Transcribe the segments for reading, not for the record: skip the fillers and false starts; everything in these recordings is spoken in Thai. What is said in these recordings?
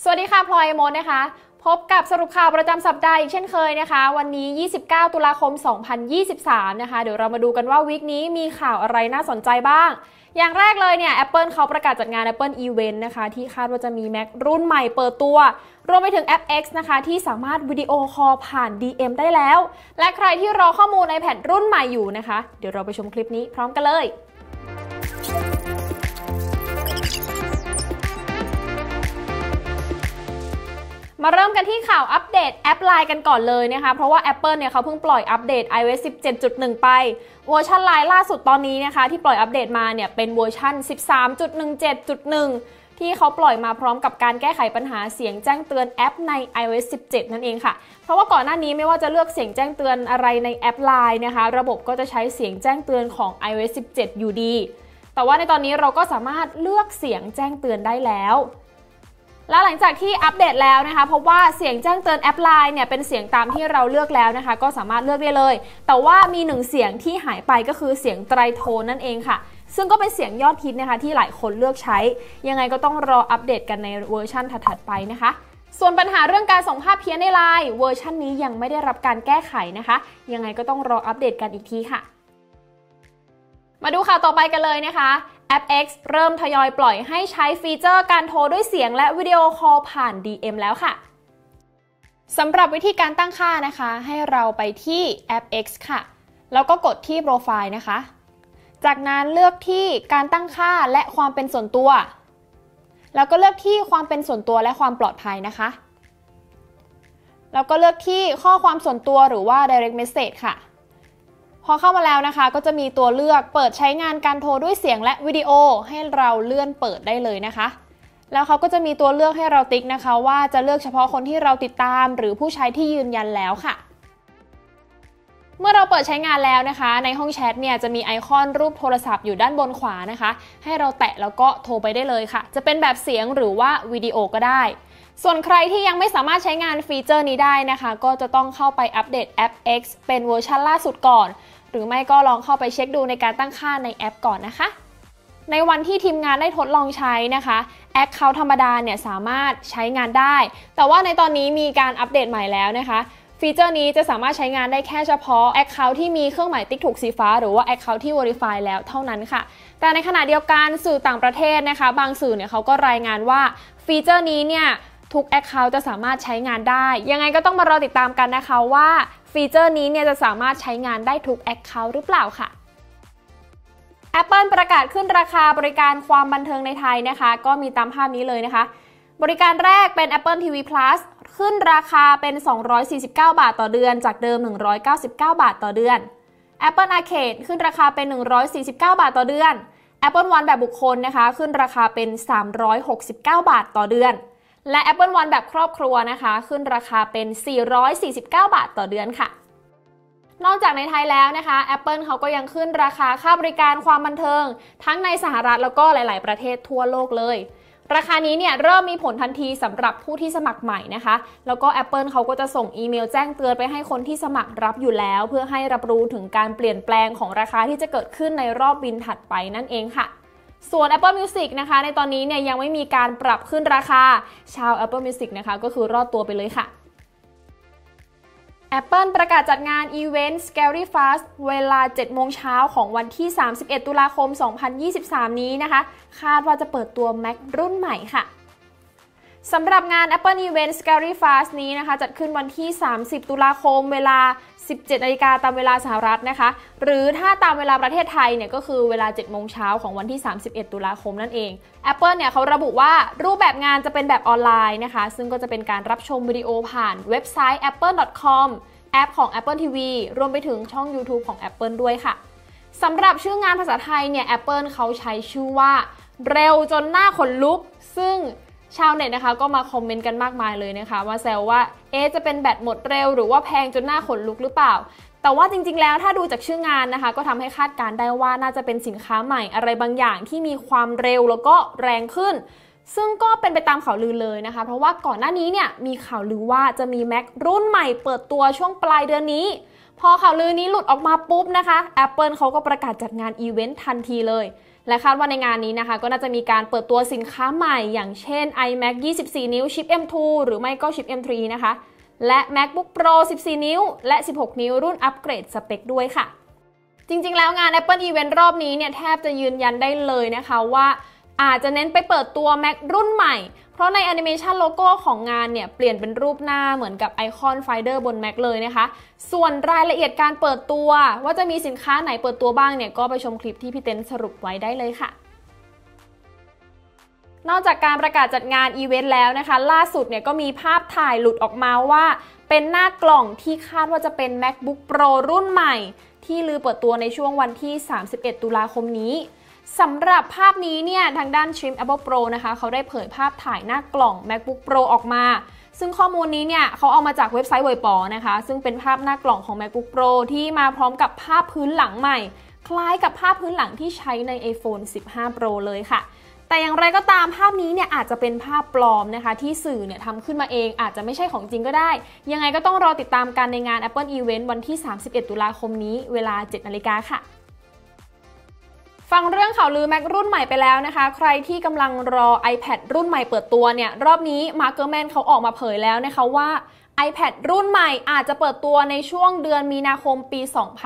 สวัสดีค่ะพลอยมดนะคะพบกับสรุปข่าวประจำสัปดาห์อีกเช่นเคยนะคะวันนี้29ตุลาคม2023นะคะเดี๋ยวเรามาดูกันว่าวีคนี้มีข่าวอะไรน่าสนใจบ้างอย่างแรกเลยเนี่ย Apple เขาประกาศจัดงาน Apple Event นะคะที่คาดว่าจะมี Mac รุ่นใหม่เปิดตัวรวมไปถึงแอป X นะคะที่สามารถวิดีโอคอลผ่าน DM ได้แล้วและใครที่รอข้อมูล iPad รุ่นใหม่อยู่นะคะเดี๋ยวเราไปชมคลิปนี้พร้อมกันเลยมาเริ่มกันที่ข่าวอัปเดตแอป LINE กันก่อนเลยนะคะเพราะว่า Apple เนี่ยเขาเพิ่งปล่อยอัปเดต iOS 17.1 ไปเวอร์ชัน LINE ล่าสุดตอนนี้นะคะที่ปล่อยอัปเดตมาเนี่ยเป็นเวอร์ชัน 13.17.1 ที่เขาปล่อยมาพร้อมกับการแก้ไขปัญหาเสียงแจ้งเตือนแอปใน iOS 17 นั่นเองค่ะเพราะว่าก่อนหน้านี้ไม่ว่าจะเลือกเสียงแจ้งเตือนอะไรในแอป LINE นะคะระบบก็จะใช้เสียงแจ้งเตือนของ iOS 17 อยู่ดีแต่ว่าในตอนนี้เราก็สามารถเลือกเสียงแจ้งเตือนได้แล้วและหลังจากที่อัปเดตแล้วนะคะพบว่าเสียงแจ้งเตือนแอป LINE เนี่ยเป็นเสียงตามที่เราเลือกแล้วนะคะก็สามารถเลือกได้เลยแต่ว่ามีหนึ่งเสียงที่หายไปก็คือเสียงไตรโทนนั่นเองค่ะซึ่งก็เป็นเสียงยอดฮิตนะคะที่หลายคนเลือกใช้ยังไงก็ต้องรออัปเดตกันในเวอร์ชันถัดๆไปนะคะส่วนปัญหาเรื่องการส่งภาพเพี้ยนใน LINE เวอร์ชันนี้ยังไม่ได้รับการแก้ไขนะคะยังไงก็ต้องรออัปเดตกันอีกทีค่ะมาดูข่าวต่อไปกันเลยนะคะแอป X เริ่มทยอยปล่อยให้ใช้ฟีเจอร์การโทรด้วยเสียงและวิดีโอคอลผ่าน DM แล้วค่ะสำหรับวิธีการตั้งค่านะคะให้เราไปที่แอป X ค่ะแล้วก็กดที่โปรไฟล์นะคะจากนั้นเลือกที่การตั้งค่าและความเป็นส่วนตัวแล้วก็เลือกที่ความเป็นส่วนตัวและความปลอดภัยนะคะแล้วก็เลือกที่ข้อความส่วนตัวหรือว่า direct message ค่ะพอเข้ามาแล้วนะคะก็จะมีตัวเลือกเปิดใช้งานการโทรด้วยเสียงและวิดีโอให้เราเลื่อนเปิดได้เลยนะคะแล้วเขาก็จะมีตัวเลือกให้เราติ๊กนะคะว่าจะเลือกเฉพาะคนที่เราติดตามหรือผู้ใช้ที่ยืนยันแล้วค่ะเมื่อเราเปิดใช้งานแล้วนะคะในห้องแชทเนี่ยจะมีไอคอนรูปโทรศัพท์อยู่ด้านบนขวานะคะให้เราแตะแล้วก็โทรไปได้เลยค่ะจะเป็นแบบเสียงหรือว่าวิดีโอก็ได้ส่วนใครที่ยังไม่สามารถใช้งานฟีเจอร์นี้ได้นะคะก็จะต้องเข้าไปอัปเดตแอป X เป็นเวอร์ชันล่าสุดก่อนหรือไม่ก็ลองเข้าไปเช็คดูในการตั้งค่าในแอปก่อนนะคะในวันที่ทีมงานได้ทดลองใช้นะคะแอคเคาท์ธรรมดาเนี่ยสามารถใช้งานได้แต่ว่าในตอนนี้มีการอัปเดตใหม่แล้วนะคะฟีเจอร์นี้จะสามารถใช้งานได้แค่เฉพาะ Account ที่มีเครื่องหมายติ๊กถูกสีฟ้าหรือว่า Account ที่ Verify แล้วเท่านั้นค่ะแต่ในขณะเดียวกันสื่อต่างประเทศนะคะบางสื่อเนี่ยเขาก็รายงานว่าฟีเจอร์นี้เนี่ยทุก Account จะสามารถใช้งานได้ยังไงก็ต้องมารอติดตามกันนะคะว่าฟีเจอร์นี้เนี่ยจะสามารถใช้งานได้ทุก Account หรือเปล่าค่ะ Apple ประกาศขึ้นราคาบริการความบันเทิงในไทยนะคะก็มีตามภาพนี้เลยนะคะบริการแรกเป็น Apple TV Plus ขึ้นราคาเป็น249 บาทต่อเดือนจากเดิม199 บาทต่อเดือน Apple Arcade ขึ้นราคาเป็น149 บาทต่อเดือน Apple One แบบบุคคลนะคะขึ้นราคาเป็น369 บาทต่อเดือนและ Apple One แบบครอบครัวนะคะขึ้นราคาเป็น449 บาทต่อเดือนค่ะนอกจากในไทยแล้วนะคะ Apple เขาก็ยังขึ้นราคาค่าบริการความบันเทิงทั้งในสหรัฐแล้วก็หลายๆประเทศทั่วโลกเลยราคานี้เนี่ยเริ่มมีผลทันทีสำหรับผู้ที่สมัครใหม่นะคะแล้วก็ Apple เขาก็จะส่งอีเมลแจ้งเตือนไปให้คนที่สมัครรับอยู่แล้วเพื่อให้รับรู้ถึงการเปลี่ยนแปลงของราคาที่จะเกิดขึ้นในรอบบินถัดไปนั่นเองค่ะส่วน Apple Music นะคะในตอนนี้เนี่ยยังไม่มีการปรับขึ้นราคาชาว Apple Music นะคะก็คือรอดตัวไปเลยค่ะ Apple ประกาศจัดงานอีเวนต์ Scary Fast เวลา 7 โมงเช้าของวันที่ 31 ตุลาคม 2023 นี้นะคะคาดว่าจะเปิดตัว Mac รุ่นใหม่ค่ะสำหรับงาน Apple Event Scary Fast นี้นะคะจัดขึ้นวันที่ 30 ตุลาคมเวลา 17 นาฬิกาตามเวลาสหรัฐนะคะหรือถ้าตามเวลาประเทศไทยเนี่ยก็คือเวลา 7 โมงเช้าของวันที่ 31 ตุลาคมนั่นเอง Apple เนี่ยเขาระบุว่ารูปแบบงานจะเป็นแบบออนไลน์นะคะซึ่งก็จะเป็นการรับชมวิดีโอผ่านเว็บไซต์ apple.com แอปของ Apple TV รวมไปถึงช่อง YouTube ของ Apple ด้วยค่ะสำหรับชื่องานภาษาไทยเนี่ย Apple เขาใช้ชื่อว่าเร็วจนหน้าขนลุกซึ่งชาวเน็ตนะคะก็มาคอมเมนต์กันมากมายเลยนะคะว่าแซวว่าจะเป็นแบตหมดเร็วหรือว่าแพงจนหน้าขนลุกหรือเปล่าแต่ว่าจริงๆแล้วถ้าดูจากชื่องานนะคะก็ทำให้คาดการณ์ได้ว่าน่าจะเป็นสินค้าใหม่อะไรบางอย่างที่มีความเร็วแล้วก็แรงขึ้นซึ่งก็เป็นไปตามข่าวลือเลยนะคะเพราะว่าก่อนหน้านี้เนี่ยมีข่าวลือว่าจะมี Mac รุ่นใหม่เปิดตัวช่วงปลายเดือนนี้พอข่าวลือนี้หลุดออกมาปุ๊บนะคะ Apple เขาก็ประกาศจัดงานอีเวนต์ทันทีเลยและคาดว่าในงานนี้นะคะก็น่าจะมีการเปิดตัวสินค้าใหม่อย่างเช่น iMac 24 นิ้วชิป M2 หรือไม่ก็ชิป M3 นะคะและ MacBook Pro 14 นิ้วและ 16 นิ้วรุ่นอัปเกรดสเปคด้วยค่ะจริงๆแล้วงาน Apple Event รอบนี้เนี่ยแทบจะยืนยันได้เลยนะคะว่าอาจจะเน้นไปเปิดตัว Mac รุ่นใหม่เพราะในแอนิเมชันโลโก้ของงานเนี่ยเปลี่ยนเป็นรูปหน้าเหมือนกับไอคอนไฟเดอร์บน Mac เลยนะคะส่วนรายละเอียดการเปิดตัวว่าจะมีสินค้าไหนเปิดตัวบ้างเนี่ยก็ไปชมคลิปที่พี่เต้นสรุปไว้ได้เลยค่ะนอกจากการประกาศจัดงานอีเวนต์แล้วนะคะล่าสุดเนี่ยก็มีภาพถ่ายหลุดออกมาว่าเป็นหน้ากล่องที่คาดว่าจะเป็น MacBook Pro รุ่นใหม่ที่ลือเปิดตัวในช่วงวันที่ 31 ตุลาคมนี้สำหรับภาพนี้เนี่ยทางด้าน Trim Apple Pro นะคะเขาได้เผยภาพถ่ายหน้ากล่อง MacBook Pro ออกมาซึ่งข้อมูลนี้เนี่ยเขาเอามาจากเว็บไซต์เวยปอนะคะซึ่งเป็นภาพหน้ากล่องของ MacBook Pro ที่มาพร้อมกับภาพพื้นหลังใหม่คล้ายกับภาพพื้นหลังที่ใช้ใน iPhone 15 Pro เลยค่ะแต่อย่างไรก็ตามภาพนี้เนี่ยอาจจะเป็นภาพปลอมนะคะที่สื่อเนี่ยทำขึ้นมาเองอาจจะไม่ใช่ของจริงก็ได้ยังไงก็ต้องรอติดตามกันในงาน Apple Event วันที่ 31 ตุลาคมนี้เวลา 7 นาฬิกาค่ะฟังเรื่องข่าวลือ Mac รุ่นใหม่ไปแล้วนะคะใครที่กำลังรอ iPad รุ่นใหม่เปิดตัวเนี่ยรอบนี้ Markerman เขาออกมาเผยแล้วนะคะว่า iPad รุ่นใหม่อาจจะเปิดตัวในช่วงเดือนมีนาคมปี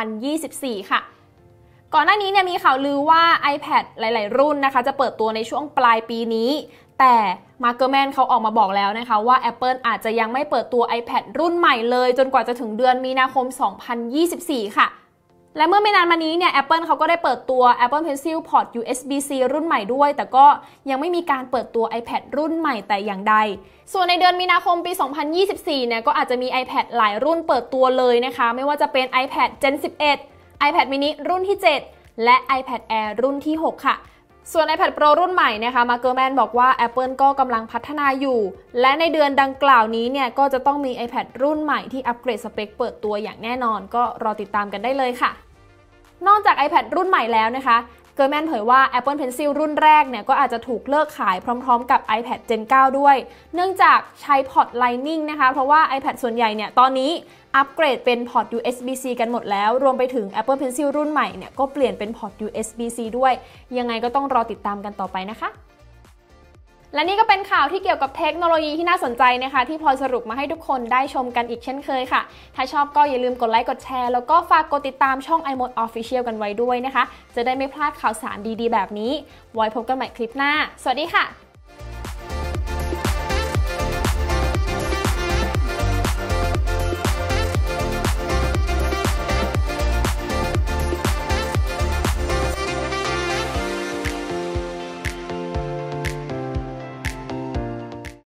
2024 ค่ะก่อนหน้านี้เนี่ยมีข่าวลือว่า iPad หลายๆรุ่นนะคะจะเปิดตัวในช่วงปลายปีนี้แต่ Markerman เขาออกมาบอกแล้วนะคะว่า Apple อาจจะยังไม่เปิดตัว iPad รุ่นใหม่เลยจนกว่าจะถึงเดือนมีนาคม 2024 ค่ะและเมื่อไม่นานมานี้เนี่ย Apple เขาก็ได้เปิดตัว Apple Pencil Port USB-C รุ่นใหม่ด้วยแต่ก็ยังไม่มีการเปิดตัว iPad รุ่นใหม่แต่อย่างใดส่วนในเดือนมีนาคมปี 2024 เนี่ยก็อาจจะมี iPad หลายรุ่นเปิดตัวเลยนะคะไม่ว่าจะเป็น iPad Gen 11 iPad mini รุ่นที่ 7 และ iPad Air รุ่นที่ 6 ค่ะส่วน iPad Pro รุ่นใหม่นะคะ Markerman บอกว่า Apple ก็กำลังพัฒนาอยู่และในเดือนดังกล่าวนี้เนี่ยก็จะต้องมี iPad รุ่นใหม่ที่อัปเกรดสเปคเปิดตัวอย่างแน่นอนก็รอติดตามกันได้เลยค่ะนอกจาก iPad รุ่นใหม่แล้วนะคะMarkerman เผยว่า Apple Pencil รุ่นแรกเนี่ยก็อาจจะถูกเลิกขายพร้อมๆกับ iPad Gen 9 ด้วยเนื่องจากใช้พอร์ต Lightning นะคะเพราะว่า iPad ส่วนใหญ่เนี่ยตอนนี้อัปเกรดเป็นพอร์ต USB-C กันหมดแล้วรวมไปถึง Apple Pencil รุ่นใหม่เนี่ยก็เปลี่ยนเป็นพอร์ต USB-C ด้วยยังไงก็ต้องรอติดตามกันต่อไปนะคะและนี่ก็เป็นข่าวที่เกี่ยวกับเทคโนโลยีที่น่าสนใจนะคะที่พลอยสรุปมาให้ทุกคนได้ชมกันอีกเช่นเคยค่ะถ้าชอบก็อย่าลืมกดไลค์กดแชร์แล้วก็ฝากกดติดตามช่อง iMode Official กันไว้ด้วยนะคะจะได้ไม่พลาดข่าวสารดีๆแบบนี้ไว้พบกันใหม่คลิปหน้าสวัสดีค่ะ